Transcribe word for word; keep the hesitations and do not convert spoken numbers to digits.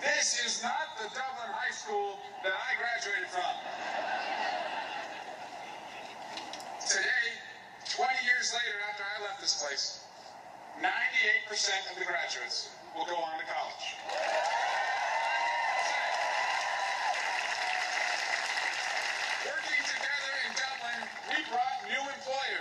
This is not the Dublin high school that I graduated from. Today, twenty years later after I left this place, ninety-eight percent of the graduates will go on to college. Working together in Dublin, we brought new employers.